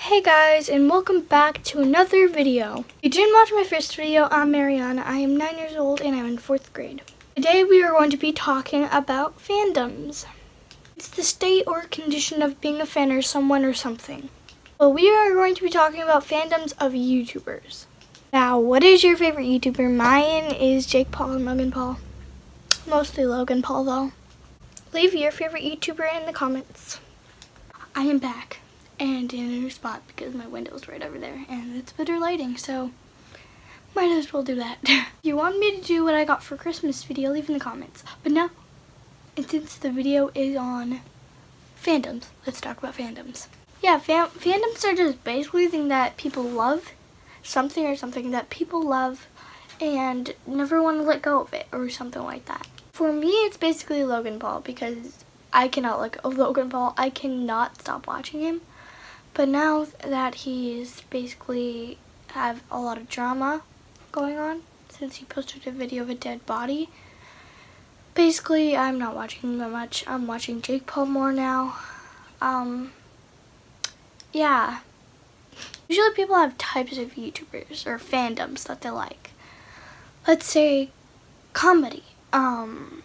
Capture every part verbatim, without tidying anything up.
Hey guys, and welcome back to another video. If you didn't watch my first video, I'm Mariana. I am nine years old and I'm in fourth grade. Today we are going to be talking about fandoms. It's the state or condition of being a fan of someone or something. Well, we are going to be talking about fandoms of YouTubers. Now, what is your favorite YouTuber? Mine is Jake Paul and Logan Paul. Mostly Logan Paul though. Leave your favorite YouTuber in the comments. I am back. And in a new spot because my window's right over there and it's better lighting, so might as well do that. If you want me to do what I got for Christmas video, leave in the comments. But now, and since the video is on fandoms, let's talk about fandoms. Yeah, fan fandoms are just basically things that people love, something or something that people love and never want to let go of it or something like that. For me, it's basically Logan Paul because I cannot let go of Logan Paul. I cannot stop watching him. But now that he's basically have a lot of drama going on since he posted a video of a dead body, basically I'm not watching him that much. I'm watching Jake Paul more now. Um, yeah. Usually people have types of YouTubers or fandoms that they like. Let's say comedy, um,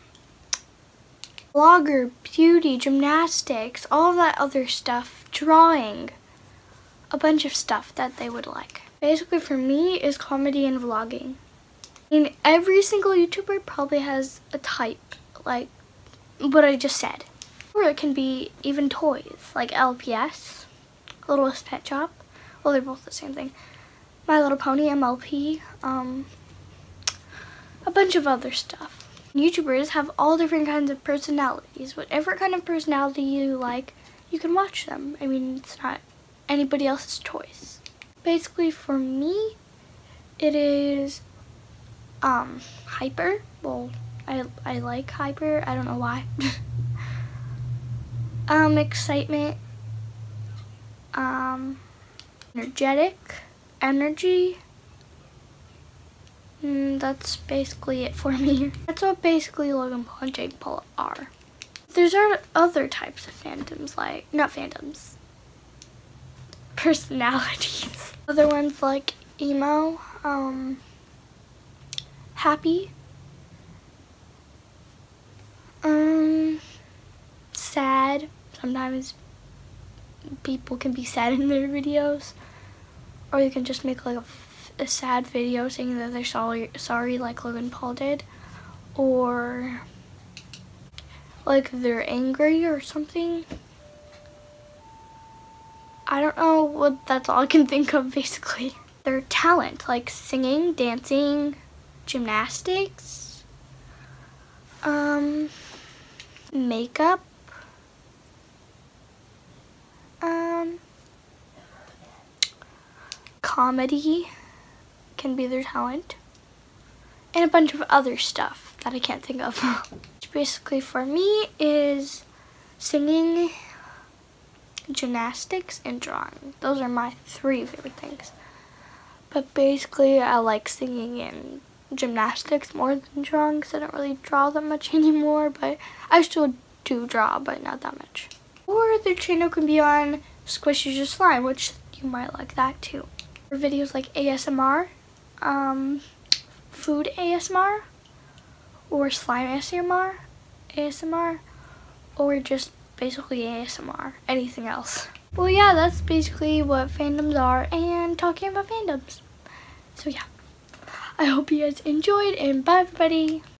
vlogger, beauty, gymnastics, all that other stuff, drawing, a bunch of stuff that they would like. Basically for me is comedy and vlogging. I mean, every single YouTuber probably has a type, like what I just said. Or it can be even toys, like L P S, Littlest Pet Shop. Well, they're both the same thing. My Little Pony, M L P, um, a bunch of other stuff. YouTubers have all different kinds of personalities. Whatever kind of personality you like, you can watch them. I mean, it's not anybody else's choice. Basically, for me, it is um, Hyper. Well, I, I like Hyper. I don't know why. um, Excitement. Um, energetic. Energy. Mm, that's basically it for me. That's what basically Logan Paul and Jake Paul are. There's other types of fandoms, like, not fandoms, personalities. Other ones like emo, um, happy, um, sad. Sometimes people can be sad in their videos, or you can just make like a a sad video saying that they're sorry, sorry like Logan Paul did, or like they're angry or something. I don't know what, that's all I can think of basically. Their talent, like singing, dancing, gymnastics, um, makeup, um, comedy can be their talent, and a bunch of other stuff that I can't think of. Which basically for me is singing, gymnastics, and drawing. Those are my three favorite things. But basically I like singing and gymnastics more than drawing because I don't really draw that much anymore, but I still do draw, but not that much. Or their channel can be on Squishes Your Slime, which you might like that too. For videos like A S M R, um, food A S M R, or slime A S M R, A S M R, or just basically A S M R, anything else. Well, yeah, that's basically what fandoms are and talking about fandoms. So yeah, I hope you guys enjoyed, and bye everybody.